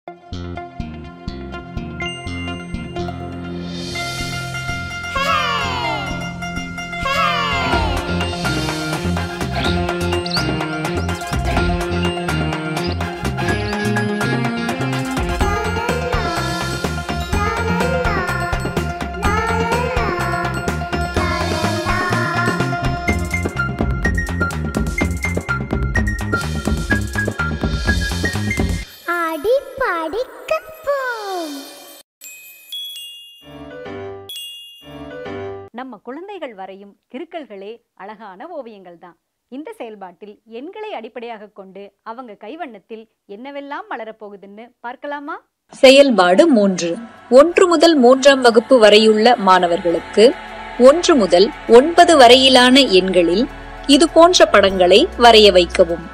நம்ம குழந்தைகள் வரையும் கிறுக்கல்களே அழகான ஓவியங்கள் தான். இந்த செயல்பாட்டில் எண்களை அடிப்படையாக கொண்டு அவங்க கைவண்ணத்தில் என்னவெல்லாம் மலரப்போகுதுன்னு பார்க்கலாமா? செயல்பாடு 3. 1 முதல் 3ஆம் வகுப்பு வரையுள்ள மாணவர்களுக்கு 1 முதல் 9 வரையிலான எண்களில் இது போன்ற படங்களை வரைய வைக்கவும்.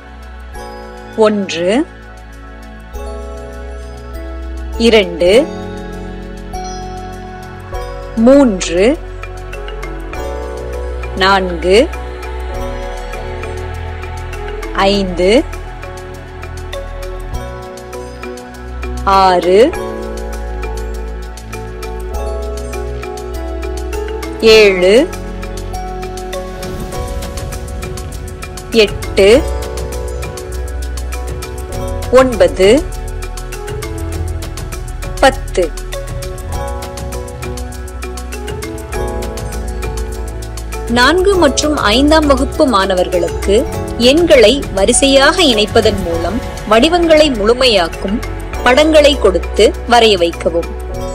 1 2 3 4 5 6 7 8 9 10. நான்கு மற்றும் 5ஆம் வகுப்பு மாணவர்களுக்கு எண்களை வரிசையாக இணைப்பதன் மூலம் வடிவங்களை முழுமையாக்கும் படங்களை கொடுத்து வரைய வைக்கவும்.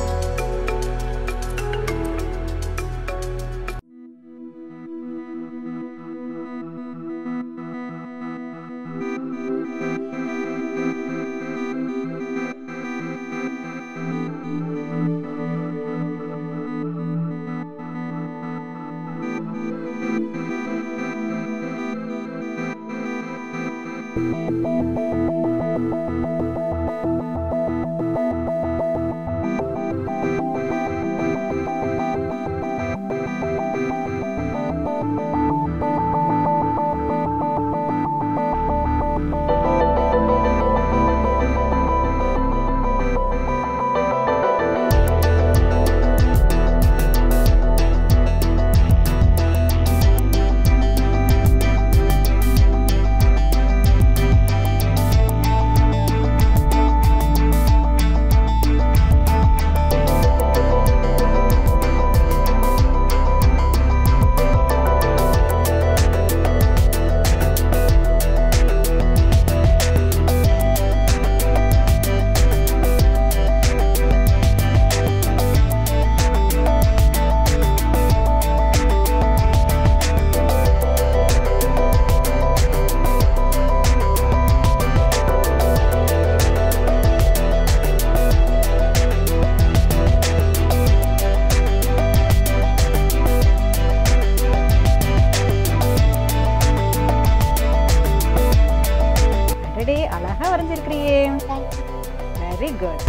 அழகா வரைஞ்சிருக்கிறியே. Very good.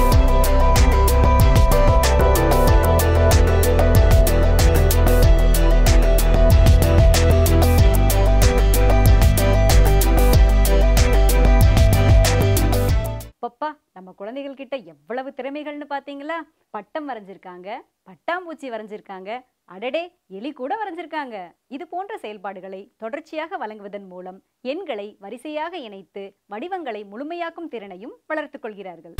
பப்பா, நம்ம குழந்தைகள் கிட்ட எவ்வளவு திறமைகள்னு பாத்தீங்களா? பட்டம் வரைஞ்சிருக்காங்க, பட்டாம்பூச்சி வரைஞ்சிருக்காங்க, அடடே எலி கூட வரைஞ்சிருக்காங்க. இது போன்ற செயல்பாடுகளை தொடர்ச்சியாக வழங்குவதன் மூலம் எண்களை வரிசையாக இணைத்து வடிவங்களை முழுமையாக்கும் திறனையும் வளர்த்துக் கொள்கிறார்கள்.